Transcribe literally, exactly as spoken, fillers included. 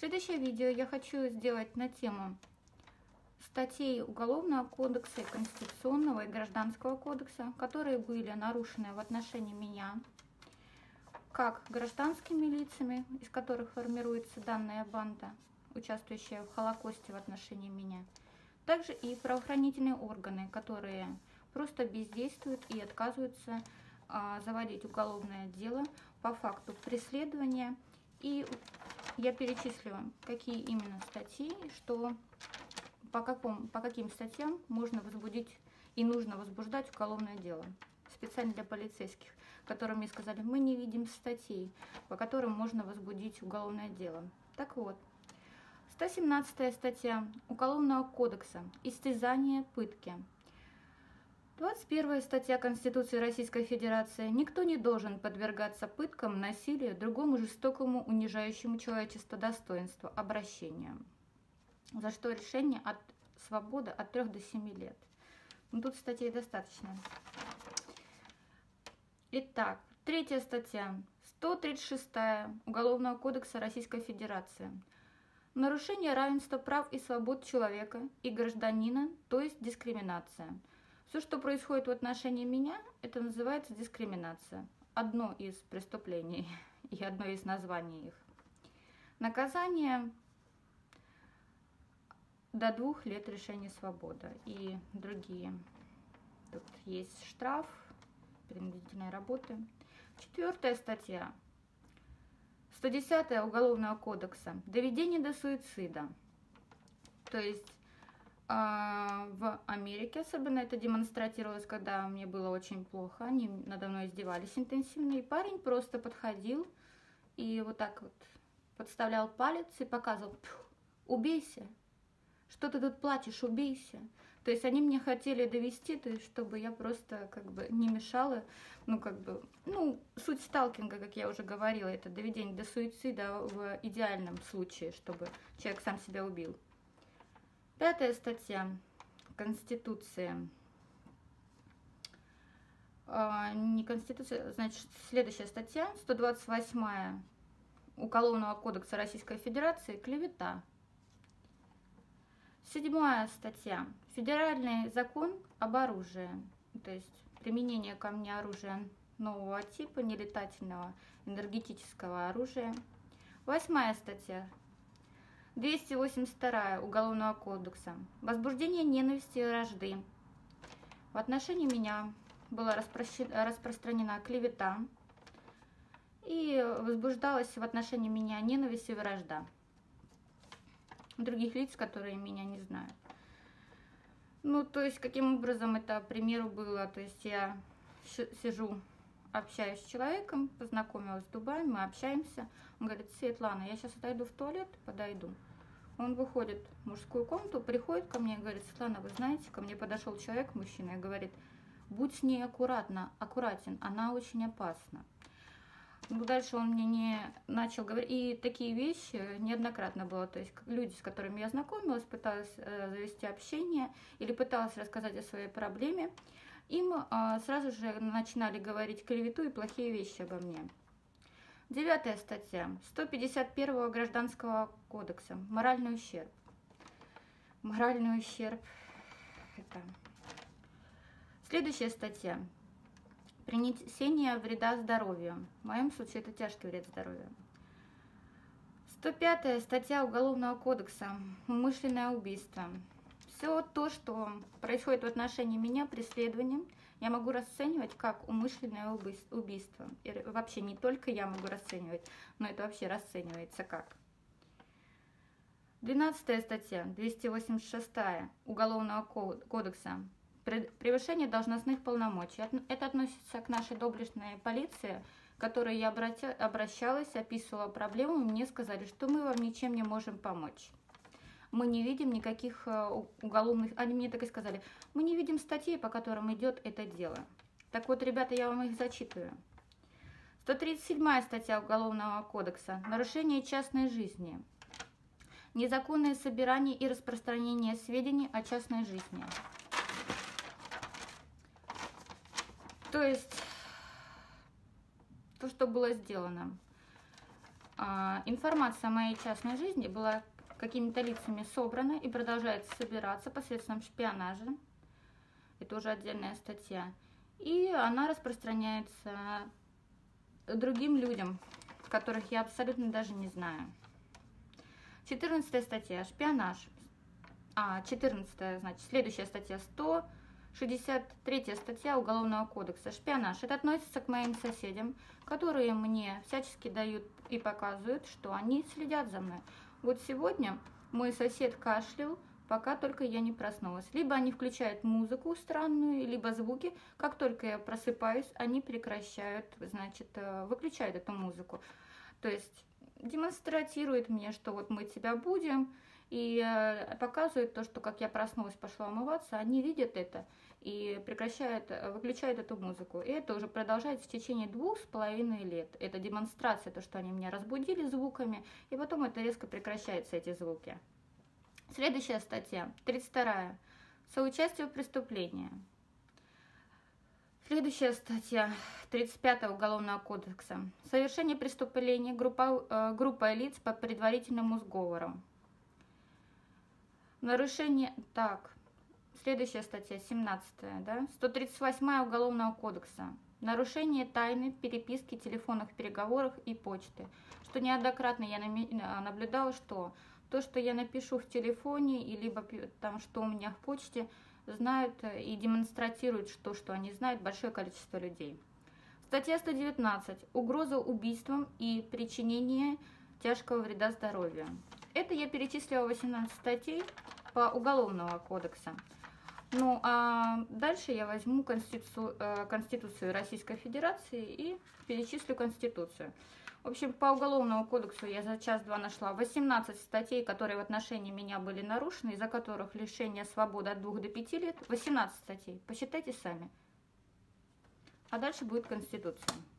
Следующее видео я хочу сделать на тему статей Уголовного кодекса, Конституционного и Гражданского кодекса, которые были нарушены в отношении меня, как гражданскими лицами, из которых формируется данная банда, участвующая в Холокосте в отношении меня, также и правоохранительные органы, которые просто бездействуют и отказываются а, заводить уголовное дело по факту преследования. И я перечислю, какие именно статьи, что по, какому, по каким статьям можно возбудить и нужно возбуждать уголовное дело. Специально для полицейских, которым мне сказали, мы не видим статей, по которым можно возбудить уголовное дело. Так вот, сто семнадцатая статья Уголовного кодекса «Истязание, пытки». двадцать первая статья Конституции Российской Федерации. Никто не должен подвергаться пыткам, насилию, другому жестокому, унижающему человечество достоинству, обращению. За что лишение от свободы от трёх до семи лет. Ну, тут статей достаточно. Итак, третья статья. сто тридцать шестая Уголовного кодекса Российской Федерации. Нарушение равенства прав и свобод человека и гражданина, то есть дискриминация. Все, что происходит в отношении меня, это называется дискриминация. Одно из преступлений и одно из названий их. Наказание до двух лет лишения свободы и другие. Тут есть штраф, принудительной работы. Четвертая статья. сто десятая Уголовного кодекса. Доведение до суицида. То есть в Америке особенно это демонстрировалось, когда мне было очень плохо, они надо мной издевались интенсивно, и парень просто подходил и вот так вот подставлял палец и показывал: убейся, что ты тут плачешь, убейся. То есть они мне хотели довести, то есть чтобы я просто как бы не мешала, ну как бы, ну суть сталкинга, как я уже говорила, это доведение до суицида в идеальном случае, чтобы человек сам себя убил. Пятая статья Конституции. А, не Конституция, значит, следующая статья, сто двадцать восьмая Уголовного кодекса Российской Федерации, клевета. Седьмая статья. Федеральный закон об оружии, то есть применение ко мне оружия нового типа, нелетательного энергетического оружия. Восьмая статья. двести восемьдесят вторая Уголовного кодекса. Возбуждение ненависти и вражды. В отношении меня была распространена клевета и возбуждалась в отношении меня ненависть и вражда других лиц, которые меня не знают. Ну, то есть, каким образом это, к примеру, было, то есть я сижу, общаюсь с человеком, познакомилась с Дубаем, мы общаемся. Он говорит: Светлана, я сейчас отойду в туалет, подойду. Он выходит в мужскую комнату, приходит ко мне и говорит: Светлана, вы знаете, ко мне подошел человек, мужчина, и говорит: будь с ней аккуратно, аккуратен, она очень опасна. Ну, дальше он мне не начал говорить, и такие вещи неоднократно было, то есть люди, с которыми я знакомилась, пыталась э, завести общение или пыталась рассказать о своей проблеме, им э, сразу же начинали говорить клевету и плохие вещи обо мне. Девятая статья сто пятьдесят первого Гражданского кодекса. Моральный ущерб. Моральный ущерб. Это. Следующая статья. Принесение вреда здоровью. В моем случае это тяжкий вред здоровью. сто пятая статья Уголовного кодекса. Умышленное убийство. Все то, что происходит в отношении меня, преследованием, я могу расценивать как умышленное убийство. И вообще не только я могу расценивать, но это вообще расценивается как. двенадцатая статья, двести восемьдесят шестая Уголовного кодекса. Превышение должностных полномочий. Это относится к нашей доблестной полиции, к которой я обращалась, описывала проблему, и мне сказали, что мы вам ничем не можем помочь. Мы не видим никаких уголовных... Они мне так и сказали: мы не видим статей, по которым идет это дело. Так вот, ребята, я вам их зачитываю. сто тридцать седьмая статья Уголовного кодекса. Нарушение частной жизни. Незаконное собирание и распространение сведений о частной жизни. То есть, то, что было сделано. А, информация о моей частной жизни была какими-то лицами собрана и продолжает собираться посредством шпионажа. Это уже отдельная статья. И она распространяется другим людям, которых я абсолютно даже не знаю. четырнадцатая статья. Шпионаж. А, четырнадцатая, значит, следующая статья. сто шестьдесят третья статья Уголовного кодекса. Шпионаж. Это относится к моим соседям, которые мне всячески дают и показывают, что они следят за мной. Вот сегодня мой сосед кашлял, пока только я не проснулась. Либо они включают музыку странную, либо звуки. Как только я просыпаюсь, они прекращают, значит, выключают эту музыку. То есть демонстрирует мне, что вот мы тебя будем, и показывает то, что как я проснулась, пошла умываться, они видят это и прекращают, выключают эту музыку. И это уже продолжается в течение двух с половиной лет. Это демонстрация, то, что они меня разбудили звуками, и потом это резко прекращаются, эти звуки. Следующая статья, тридцать вторая. Соучастие в преступлении. Следующая статья, тридцать пятая Уголовного кодекса. Совершение преступления группа, э, группой лиц по предварительному сговору. Нарушение... Так, следующая статья, семнадцатая, да? сто тридцать восьмая Уголовного кодекса. Нарушение тайны переписки, телефонных переговоров и почты. Что неоднократно я наблюдала, что то, что я напишу в телефоне, и либо там, что у меня в почте, знают и демонстрируют то, что они знают, большое количество людей. Статья сто девятнадцать. Угроза убийством и причинение тяжкого вреда здоровью. Это я перечислила восемнадцать статей по Уголовного кодекса. Ну, а дальше я возьму Конституцию, Конституцию Российской Федерации и перечислю Конституцию. В общем, по Уголовному кодексу я за час-два нашла восемнадцать статей, которые в отношении меня были нарушены, из-за которых лишение свободы от двух до пяти лет. восемнадцать статей. Посчитайте сами. А дальше будет Конституция.